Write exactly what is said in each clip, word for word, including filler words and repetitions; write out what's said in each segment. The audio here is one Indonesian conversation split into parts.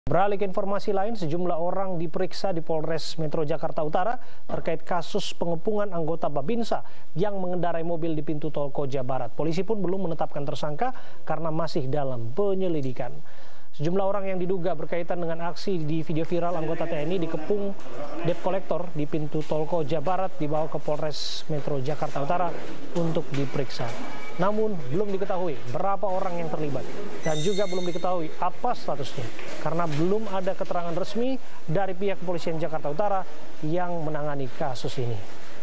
Beralih ke informasi lain, sejumlah orang diperiksa di Polres Metro Jakarta Utara terkait kasus pengepungan anggota Babinsa yang mengendarai mobil di pintu tol Koja Barat. Polisi pun belum menetapkan tersangka karena masih dalam penyelidikan. Sejumlah orang yang diduga berkaitan dengan aksi di video viral anggota T N I dikepung debt collector di pintu tol Koja Barat dibawa ke Polres Metro Jakarta Utara untuk diperiksa. Namun belum diketahui berapa orang yang terlibat dan juga belum diketahui apa statusnya karena belum ada keterangan resmi dari pihak kepolisian Jakarta Utara yang menangani kasus ini.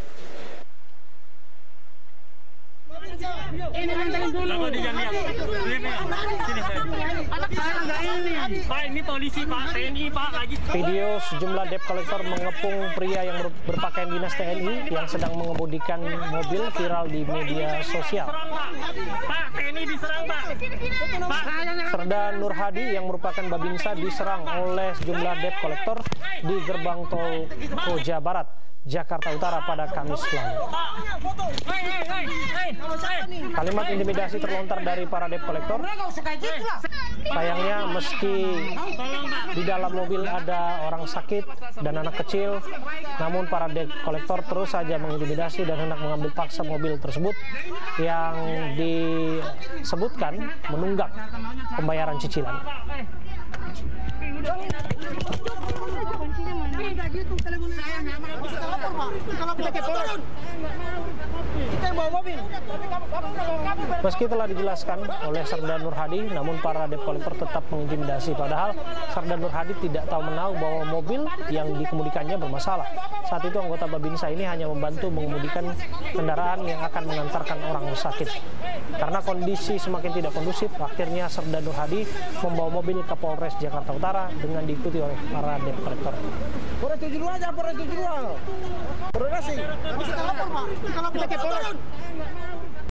Ini nantangin dulu. Lalu dia lihat. Ini. Sini saya. Anak saya enggak ini. Pak, ini polisi, Pak. T N I, Pak. Lagi. Video sejumlah debt collector mengepung pria yang berpakaian dinas T N I yang sedang mengemudikan mobil viral di media sosial. Pak, T N I diserang, Pak. Pak, Serda Nur Hadi yang merupakan Babinsa diserang oleh sejumlah debt collector di gerbang tol Koja Barat, Jakarta Utara pada Kamis lalu. Kalimat intimidasi terlontar dari para debt collector. Sayangnya meski di dalam mobil ada orang sakit dan anak kecil, namun para debt collector terus saja mengintimidasi dan hendak mengambil paksa mobil tersebut yang disebutkan menunggak pembayaran cicilan. Meski telah dijelaskan oleh Serda Nur Hadi, namun para debt collector tetap mengintimidasi. Padahal Serda Nur Hadi tidak tahu menahu bahwa mobil yang dikemudikannya bermasalah. Saat itu anggota Babinsa ini hanya membantu mengemudikan kendaraan yang akan mengantarkan orang sakit. Karena kondisi semakin tidak kondusif, akhirnya Serda Nur Hadi membawa mobil ke Polres Jakarta Utara dengan diikuti oleh para debt collector. Polres tujuh dua aja, Polres tujuh dua. Koordinasi. Kita lapor, Pak. Kita lapor. Kita lapor.